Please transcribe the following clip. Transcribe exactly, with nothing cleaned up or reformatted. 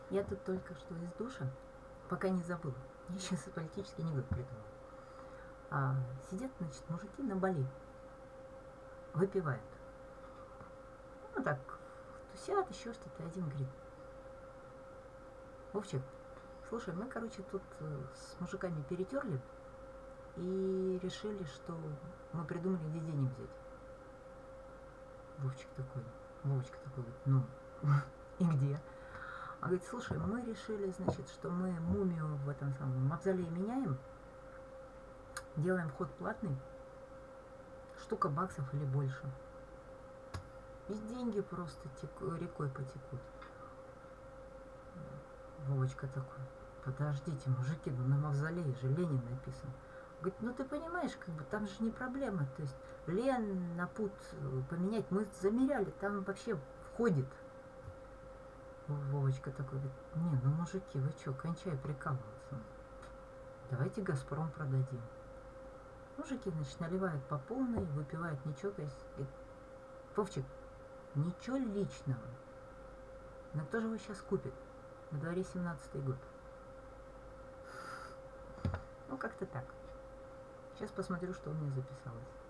Я тут только что из душа, пока не забыла. Я сейчас политический анекдот придумала. А, сидят, значит, мужики на Бали, выпивают. Ну так, тусят, еще что-то. Один говорит: Вовчик, слушай, мы, короче, тут э, с мужиками перетерли и решили, что мы придумали, где денег взять. Вовчик такой, Вовочка такой, ну, и где? А говорит: слушай, мы решили, значит, что мы мумию в этом самом мавзолее меняем, делаем вход платный, штука баксов или больше. И деньги просто теку, рекой потекут. Вовочка такой: подождите, мужики, ну на мавзолее же Ленин написан. Говорит: ну ты понимаешь, как бы там же не проблема. То есть Лен на путь поменять мы замеряли, там вообще входит. Вовочка такой говорит: не, ну мужики, вы что, кончай прикалываться. Давайте Газпром продадим. Мужики, значит, наливают по полной, выпивают, не чокаясь. Говорит: Вовчик, ничего личного. Но кто же его сейчас купит? На дворе семнадцатый год. Ну, как-то так. Сейчас посмотрю, что у меня записалось.